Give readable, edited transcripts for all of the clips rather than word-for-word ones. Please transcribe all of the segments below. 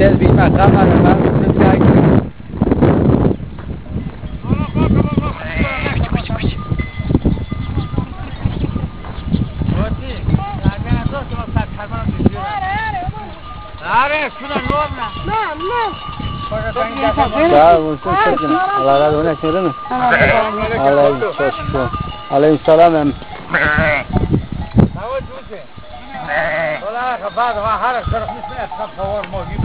tez bitmez. Kalmadı. Ben kızım çay. Sağ olsun. Allah razı olsun. Değil mi? Aleyküm selam. والله بعد ما حرك صرف نسمع تصور موجود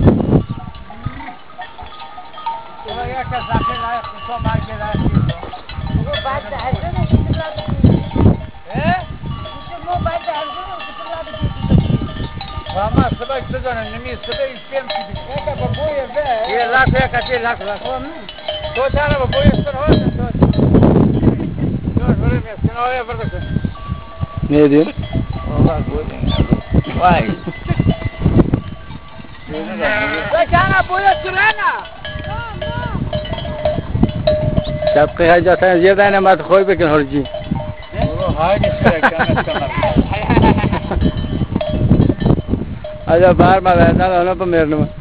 والله يا كذا لا يخصو ما كذا هو بعد عندنا ايه مو بعد عندنا وما سبق تزن النمي سبق كم كده هذا بابويا ده هي لا فيها كثير لا تو تعال بابويا سر هذا Ne diyor? Allah koyun. Vay. Bacana boya sürene. Şapkayı hacatsanız yerden hemen koy bakın hırcı. Haydi şöyle kanat kanat. Hadi bağırma benden ona yapamıyorum mu?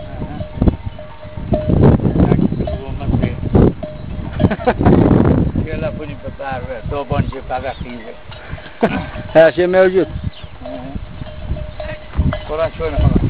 Şöyle bunu tutar ve tobanca pagakıyla. Her şey mevcut. Kur'an şöyle falan.